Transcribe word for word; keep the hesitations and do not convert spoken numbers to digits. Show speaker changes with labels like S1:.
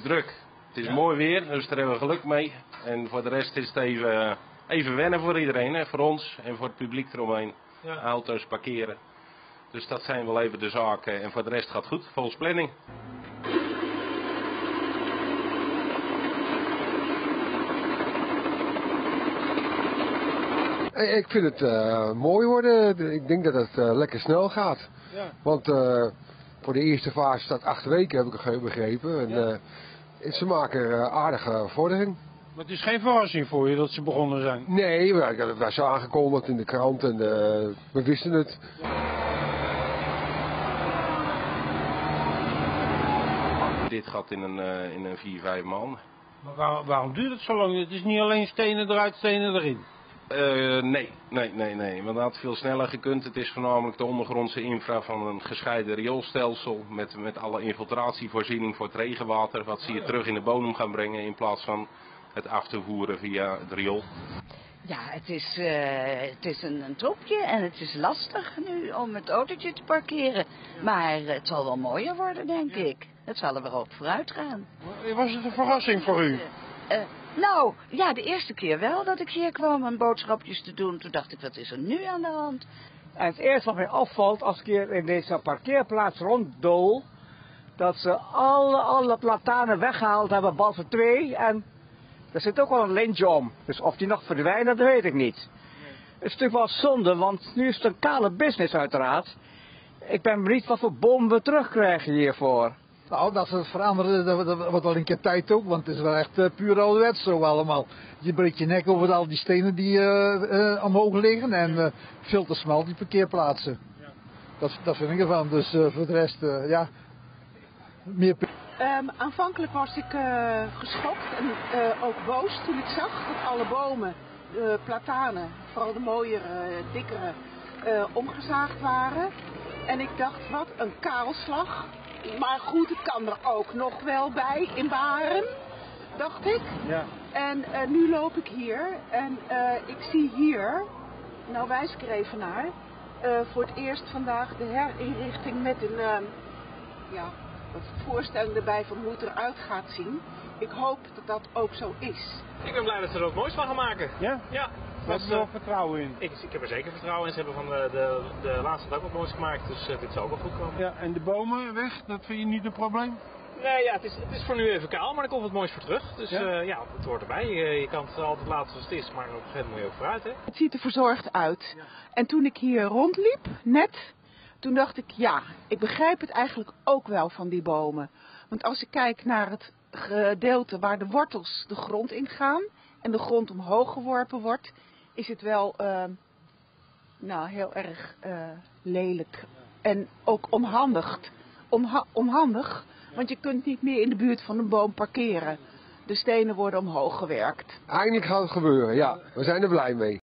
S1: druk. Het is ja. mooi weer, dus daar hebben we geluk mee. En voor de rest is het even, even wennen voor iedereen, hè? Voor ons en voor het publiek eromheen. Ja. Auto's parkeren. Dus dat zijn wel even de zaken. En voor de rest gaat het goed, volgens planning.
S2: Ik vind het uh, mooi worden. Ik denk dat het uh, lekker snel gaat. Ja. Want uh, voor de eerste fase staat acht weken, heb ik begrepen. En, ja. uh, ze maken uh, aardige vordering.
S3: Maar het is geen verrassing voor je dat ze begonnen zijn?
S2: Nee, dat was aangekondigd in de krant en uh, we wisten het.
S1: Dit gaat in een, uh, in een vier, vijf maanden.
S3: Maar waar, waarom duurt het zo lang? Het is niet alleen stenen eruit, stenen erin.
S1: Uh, nee, nee, nee, nee. Want dat had veel sneller gekund. Het is voornamelijk de ondergrondse infra van een gescheiden rioolstelsel. Met, met alle infiltratievoorziening voor het regenwater. Wat ze hier terug in de bodem gaan brengen in plaats van het af te voeren via het riool.
S4: Ja, het is, uh, het is een, een troepje en het is lastig nu om het autootje te parkeren. Maar uh, het zal wel mooier worden, denk ik. Het zal er weer op vooruit gaan.
S3: Was het een verrassing voor u?
S4: Uh, nou, ja, de eerste keer wel dat ik hier kwam om boodschapjes te doen. Toen dacht ik, wat is er nu aan de hand?
S5: En het eerste wat mij opvalt als ik hier in deze parkeerplaats ronddool, dat ze alle, alle platanen weggehaald hebben, behalve twee. En er zit ook wel een lintje om. Dus of die nog verdwijnen, dat weet ik niet. Nee. Het is natuurlijk wel zonde, want nu is het een kale business uiteraard. Ik ben benieuwd wat voor boom we terugkrijgen hiervoor.
S6: Nou, dat ze het veranderen, dat, dat wordt wel een keer tijd ook, want het is wel echt uh, puur ouderwets zo allemaal. Je breekt je nek over al die stenen die uh, uh, omhoog liggen en uh, veel te smal die parkeerplaatsen. Ja. Dat, dat vind ik ervan, dus uh, voor de rest, uh, ja, meer...
S7: Um, aanvankelijk was ik uh, geschokt en uh, ook boos toen ik zag dat alle bomen, uh, platanen, vooral de mooiere, uh, dikkere, uh, omgezaagd waren. En ik dacht, wat een kaalslag. Maar goed, het kan er ook nog wel bij in Baren, dacht ik. Ja. En uh, nu loop ik hier en uh, ik zie hier, nou wijs ik er even naar, uh, voor het eerst vandaag de herinrichting met een, uh, ja, wat voorstelling erbij van hoe het eruit gaat zien. Ik hoop dat dat ook zo is.
S8: Ik ben blij dat ze er wat moois van gaan maken.
S3: Ja?
S8: Ja.
S3: Daar heb je wel vertrouwen in?
S8: Ik, ik heb er zeker vertrouwen in. Ze hebben van de, de, de laatste dag wat moois gemaakt, dus uh, dit zal ook wel goed komen.
S3: Ja, en de bomen weg, dat vind je niet een probleem?
S8: Nee, ja, het is, het is voor nu even kaal, maar er komt wat moois voor terug. Dus ja, uh, ja het hoort erbij. Je, je kan het altijd laten zoals het is, maar op een gegeven moment moet je ook vooruit, hè?
S7: Het ziet er verzorgd uit. Ja. En toen ik hier rondliep, net, toen dacht ik, ja, ik begrijp het eigenlijk ook wel van die bomen. Want als ik kijk naar het gedeelte waar de wortels de grond ingaan en de grond omhoog geworpen wordt, is het wel uh, nou, heel erg uh, lelijk en ook onhandig. Onha onhandig, want je kunt niet meer in de buurt van een boom parkeren. De stenen worden omhoog gewerkt.
S2: Eigenlijk gaat het gebeuren, ja. We zijn er blij mee.